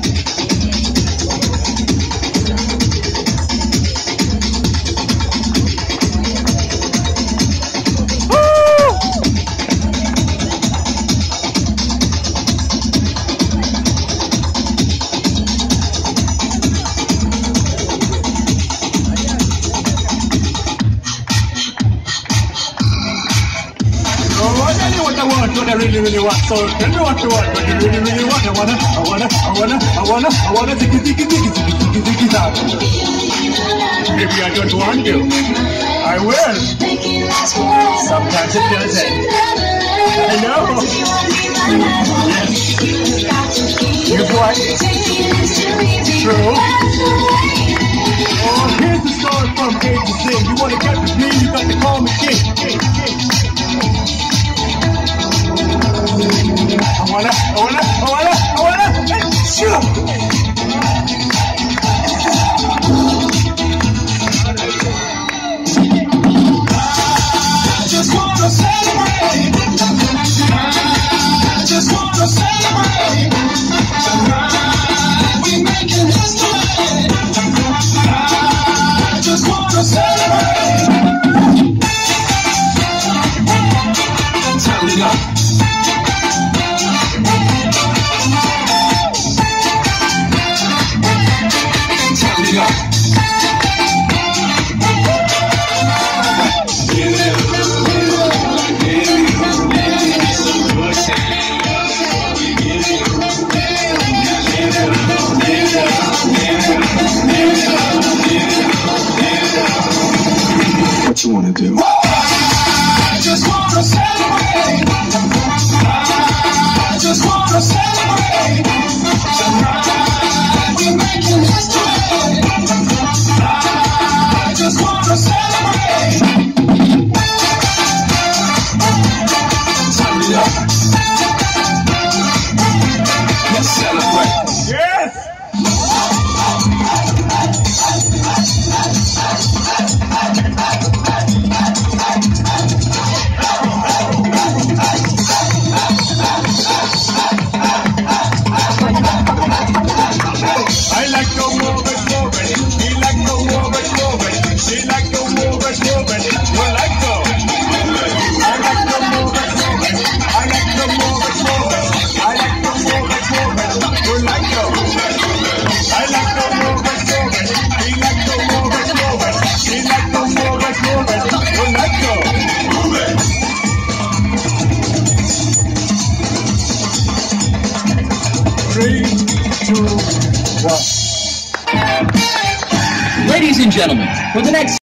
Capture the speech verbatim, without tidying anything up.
What I really, really want. So tell me what you want. What you really, really want. I wanna, I wanna, I wanna, I wanna, I wanna ziggy, ziggy, ziggy, ziggy, ziggy, ziggy, that. Maybe I don't want to. I will. Sometimes it doesn't. I know. Yes. You what? True. Oh, here's the story from A to Z. You wanna get with me? You got to call me King. King, King. I wanna, I wanna, I wanna, I wanna, shoot! I just wanna celebrate. I just wanna celebrate. Tonight we making history. I just wanna celebrate. Turn it up. What you wanna do? I just wanna celebrate. I just wanna celebrate. Tonight we're making history. I just wanna celebrate. Turn it up. Let's celebrate. Yes! I like to move it, move it. He like to move it, move it. She like to move it, move it. You like to? I like to move it, move it. I like to move it, move it. I like to move it, move it. You like to? I like to move it, move it. He like to move it, move it. She like to move it, move it. You like to? Move it. Three, two, one. Ladies and gentlemen, for the next